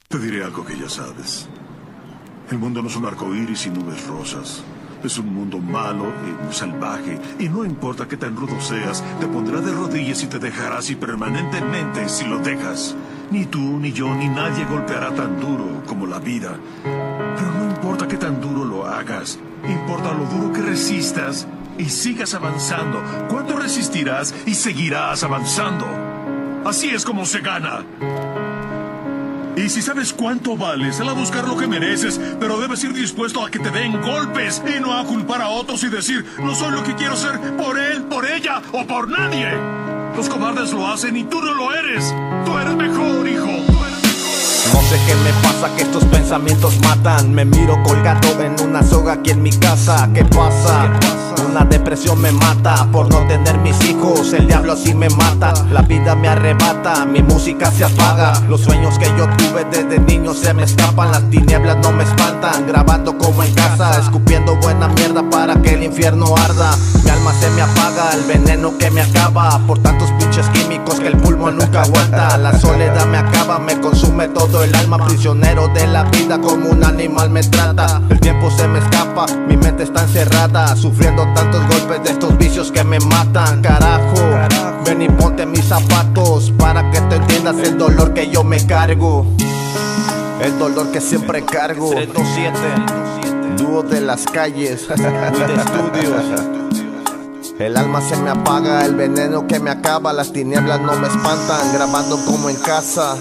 Te diré algo que ya sabes. El mundo no es un arco iris y nubes rosas. Es un mundo malo y salvaje. Y no importa qué tan rudo seas, te pondrá de rodillas y te dejará así permanentemente si lo dejas. Ni tú, ni yo, ni nadie golpeará tan duro como la vida. Pero no importa qué tan duro lo hagas. Importa lo duro que resistas y sigas avanzando. ¿Cuánto resistirás y seguirás avanzando? Así es como se gana. Y si sabes cuánto vales, sal a buscar lo que mereces, pero debes ir dispuesto a que te den golpes y no a culpar a otros y decir, no soy lo que quiero ser por él, por ella o por nadie. Los cobardes lo hacen y tú no lo eres. Tú eres mejor, hijo. No sé qué me pasa, que estos pensamientos matan. Me miro colgado en una soga aquí en mi casa. ¿Qué pasa? Una depresión me mata por no tener mis hijos. El diablo así me mata. La vida me arrebata, mi música se apaga. Los sueños que yo tuve desde niño se me escapan. Las tinieblas no me espantan. Grabando como en casa, escupiendo buena mierda para que el infierno arda. Mi alma se me apaga, el veneno que me acaba. Por tantos pinches químicos que el pulmón nunca aguanta. La soledad me acaba, me consume todo el alma. Prisionero de la vida, como un animal me trata. El tiempo se me escapa, mi mente está encerrada, sufriendo tantos golpes de estos vicios que me matan. Carajo, ven y ponte mis zapatos para que te entiendas el dolor que yo me cargo. El dolor que siempre cargo. 327, dúo de las calles, de estudios. El alma se me apaga, el veneno que me acaba. Las tinieblas no me espantan, grabando como en casa.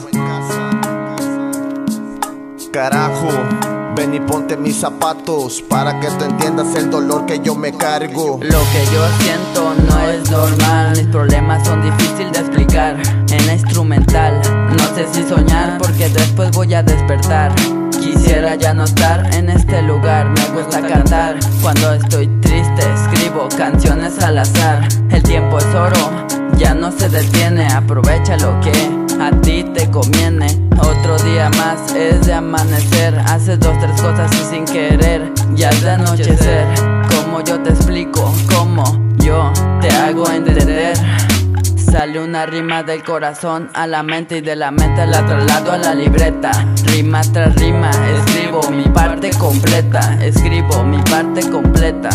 Carajo, ven y ponte mis zapatos para que tú entiendas el dolor que yo me cargo. Lo que yo siento no es normal. Mis problemas son difíciles de explicar en la instrumental. No sé si soñar porque después voy a despertar. Quisiera ya no estar en este lugar. Me gusta cantar cuando estoy triste. Escribo canciones al azar. El tiempo es oro, ya no se detiene. Aprovecha lo que a ti te conviene. Otro día más es de amanecer. Haces dos, tres cosas y sin querer ya es de anochecer. Como yo te explico, como yo te hago entender. Sale una rima del corazón a la mente y de la mente la traslado a la libreta. Rima tras rima, escribo mi parte completa. Escribo mi parte completa.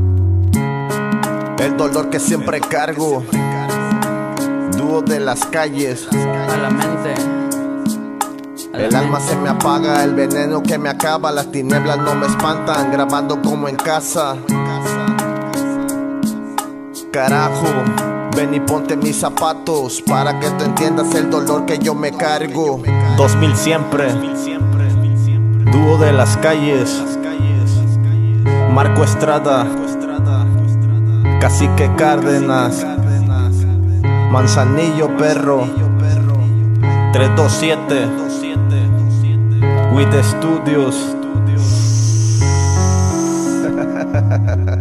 El dolor que siempre cargo. Dúo de las calles. A la mente. El alma se me apaga, el veneno que me acaba. Las tinieblas no me espantan, grabando como en casa. Carajo, ven y ponte mis zapatos para que tú entiendas el dolor que yo me cargo. 2000 siempre. Dúo de las calles. Marco Estrada. Cacique Cárdenas. Manzanillo Perro. 327 With Studios.